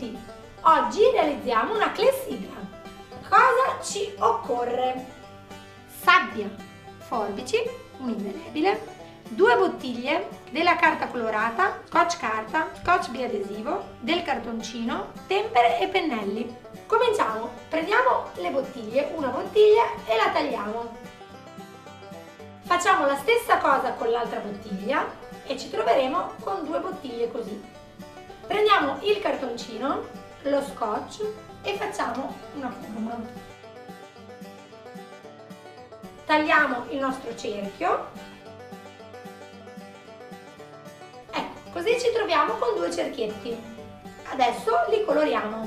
Benvenuti! Oggi realizziamo una clessidra. Cosa ci occorre? Sabbia, forbici, un indelebile, 2 bottiglie della carta colorata, scotch carta, scotch biadesivo, del cartoncino, tempere e pennelli. Cominciamo! Prendiamo le bottiglie, una bottiglia e la tagliamo. Facciamo la stessa cosa con l'altra bottiglia e ci troveremo con 2 bottiglie così. Prendiamo il cartoncino, lo scotch e facciamo una forma. Tagliamo il nostro cerchio. Ecco, così ci troviamo con 2 cerchietti. Adesso li coloriamo.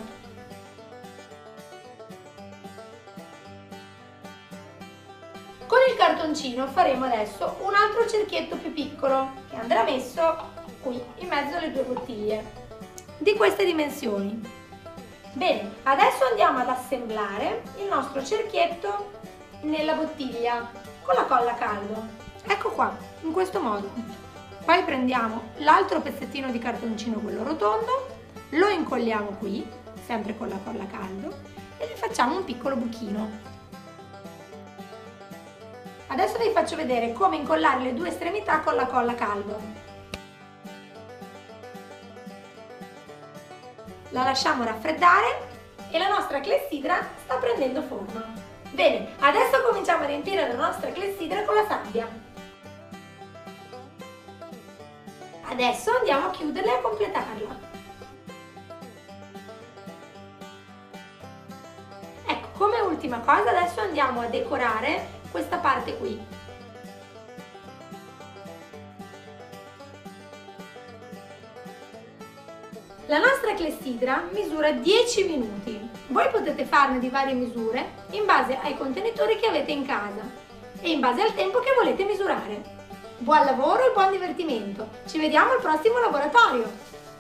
Con il cartoncino faremo adesso un altro cerchietto più piccolo che andrà messo qui in mezzo alle 2 bottiglie di queste dimensioni. Bene, adesso andiamo ad assemblare il nostro cerchietto nella bottiglia con la colla a caldo. Ecco qua, in questo modo. Poi prendiamo l'altro pezzettino di cartoncino, quello rotondo, lo incolliamo qui, sempre con la colla a caldo, e gli facciamo un piccolo buchino. Adesso vi faccio vedere come incollare le 2 estremità con la colla a caldo. La lasciamo raffreddare e la nostra clessidra sta prendendo forma. Bene, adesso cominciamo a riempire la nostra clessidra con la sabbia. Adesso andiamo a chiuderla e a completarla. Ecco, come ultima cosa adesso andiamo a decorare questa parte qui. La nostra clessidra misura 10 minuti. Voi potete farne di varie misure in base ai contenitori che avete in casa e in base al tempo che volete misurare. Buon lavoro e buon divertimento! Ci vediamo al prossimo laboratorio!